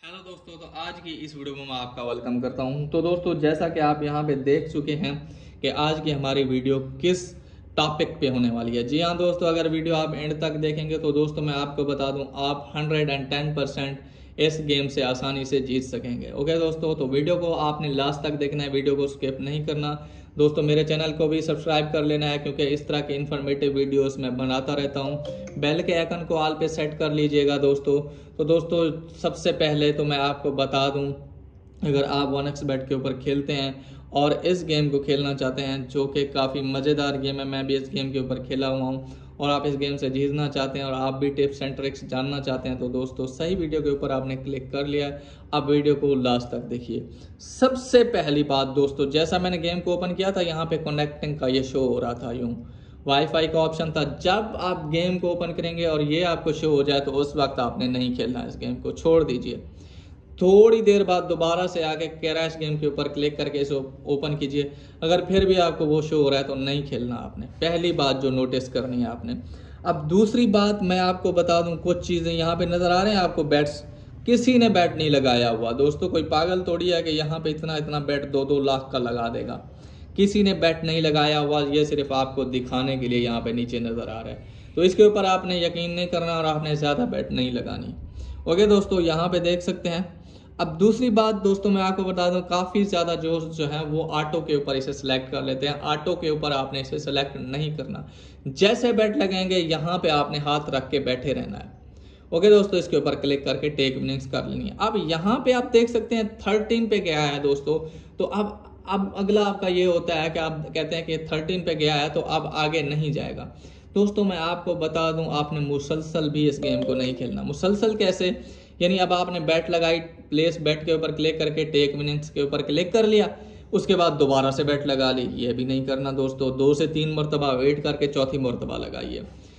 Hello दोस्तों, तो आज की इस वीडियो में मैं आपका वेलकम करता हूं। तो दोस्तों, जैसा कि आप यहां पे देख चुके हैं कि आज की हमारी वीडियो किस टॉपिक पे होने वाली है। जी हाँ दोस्तों, अगर वीडियो आप एंड तक देखेंगे तो दोस्तों मैं आपको बता दूं, आप 110% इस गेम से आसानी से जीत सकेंगे। ओके दोस्तों, तो वीडियो को आपने लास्ट तक देखना है, वीडियो को स्किप नहीं करना। दोस्तों मेरे चैनल को भी सब्सक्राइब कर लेना है, क्योंकि इस तरह के इन्फॉर्मेटिव वीडियोस मैं बनाता रहता हूँ। बेल के आइकन को ऑल पे सेट कर लीजिएगा दोस्तों। तो दोस्तों सबसे पहले तो मैं आपको बता दूं, अगर आप 1xBet के ऊपर खेलते हैं और इस गेम को खेलना चाहते हैं, जो कि काफ़ी मज़ेदार गेम है, मैं भी इस गेम के ऊपर खेला हुआ हूं, और आप इस गेम से जीतना चाहते हैं और आप भी टिप्स एंड ट्रिक्स जानना चाहते हैं, तो दोस्तों सही वीडियो के ऊपर आपने क्लिक कर लिया है। अब वीडियो को लास्ट तक देखिए। सबसे पहली बात दोस्तों, जैसा मैंने गेम को ओपन किया था, यहाँ पे कनेक्टिंग का ये शो हो रहा था, यूं वाईफाई का ऑप्शन था। जब आप गेम को ओपन करेंगे और ये आपको शो हो जाए तो उस वक्त आपने नहीं खेलना, इस गेम को छोड़ दीजिए। थोड़ी देर बाद दोबारा से आके क्रैश गेम के ऊपर क्लिक करके इसे ओपन कीजिए। अगर फिर भी आपको वो शो हो रहा है तो नहीं खेलना आपने। पहली बात जो नोटिस करनी है आपने। अब दूसरी बात मैं आपको बता दूं, कुछ चीज़ें यहाँ पे नज़र आ रहे हैं आपको बैट्स, किसी ने बैट नहीं लगाया हुआ दोस्तों। कोई पागल थोड़ी है कि यहाँ पे इतना इतना बैट 2-2 लाख का लगा देगा। किसी ने बैट नहीं लगाया हुआ, ये सिर्फ आपको दिखाने के लिए यहाँ पे नीचे नज़र आ रहा है। तो इसके ऊपर आपने यकीन नहीं करना और आपने ज़्यादा बैट नहीं लगानी। ओके दोस्तों, यहाँ पे देख सकते हैं। अब दूसरी बात दोस्तों मैं आपको बता दूं, काफ़ी ज़्यादा जो है वो ऑटो के ऊपर इसे सेलेक्ट कर लेते हैं। ऑटो के ऊपर आपने इसे सेलेक्ट नहीं करना। जैसे बैट लगेंगे यहाँ पे आपने हाथ रख के बैठे रहना है। ओके दोस्तों, इसके ऊपर क्लिक करके टेक विनिंग्स कर लेनी है। अब यहाँ पे आप देख सकते हैं 13 पे गया है दोस्तों। तो अब अगला आपका ये होता है कि आप कहते हैं कि 13 पे गया है तो अब आगे नहीं जाएगा। दोस्तों मैं आपको बता दूं, आपने मुसलसल भी इस गेम को नहीं खेलना। मुसलसल कैसे, यानी अब आपने बैट लगाई, प्लेस बैट के ऊपर क्लिक करके टेक विनिंग्स के ऊपर क्लिक कर लिया, उसके बाद दोबारा से बैट लगा ली, ये भी नहीं करना दोस्तों। 2 से 3 मरतबा वेट करके चौथी मरतबा लगाइए।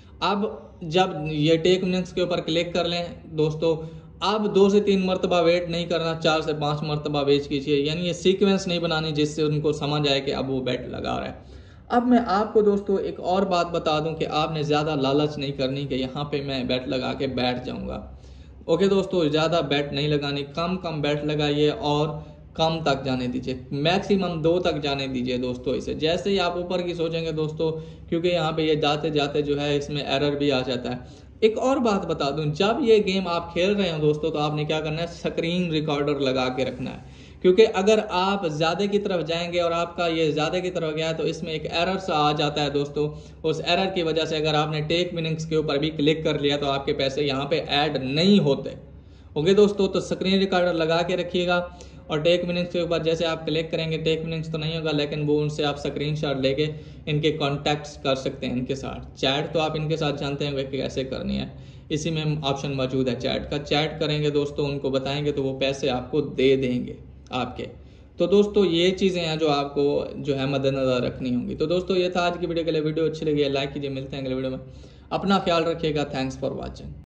अब जब ये टेक विनिंग्स के ऊपर क्लिक कर लें दोस्तों, अब 2 से 3 मरतबा वेट नहीं करना, 4 से 5 मरतबा वेट कीजिए। यानी ये सीक्वेंस नहीं बनानी जिससे उनको समझ आए कि अब वो बैट लगा रहा है। अब मैं आपको दोस्तों एक और बात बता दूं कि आपने ज़्यादा लालच नहीं करनी कि यहाँ पे मैं बैट लगा के बैठ जाऊँगा। ओके दोस्तों, ज़्यादा बैट नहीं लगानी, कम कम बैट लगाइए और कम तक जाने दीजिए, मैक्सिमम 2 तक जाने दीजिए दोस्तों इसे। जैसे ही आप ऊपर की सोचेंगे दोस्तों, क्योंकि यहाँ पे ये जाते जाते जो है इसमें एरर भी आ जाता है। एक और बात बता दूं, जब ये गेम आप खेल रहे हो दोस्तों तो आपने क्या करना है, स्क्रीन रिकॉर्डर लगा के रखना है। क्योंकि अगर आप ज़्यादा की तरफ जाएंगे और आपका ये ज़्यादा की तरफ गया है तो इसमें एक एरर सा आ जाता है दोस्तों। उस एरर की वजह से अगर आपने टेक विनिंग्स के ऊपर भी क्लिक कर लिया तो आपके पैसे यहाँ पे ऐड नहीं होते। ओके दोस्तों, तो स्क्रीन रिकॉर्डर लगा के रखिएगा। और टेक विनिंग्स के ऊपर जैसे आप क्लिक करेंगे, टेक विनिंग्स तो नहीं होगा, लेकिन वो उनसे आप स्क्रीनशॉट लेके इनके कॉन्टैक्ट्स कर सकते हैं। इनके साथ चैट तो आप इनके साथ जानते हैं कि कैसे करनी है, इसी में ऑप्शन मौजूद है चैट का। चैट करेंगे दोस्तों, उनको बताएंगे तो वो पैसे आपको दे देंगे आपके। तो दोस्तों ये चीज़ें हैं जो आपको जो है मद्देनजर रखनी होंगी। तो दोस्तों ये था आज की वीडियो के लिए। वीडियो अच्छी लगी है लाइक कीजिए। मिलते हैं अगले वीडियो में। अपना ख्याल रखिएगा। Thanks for watching.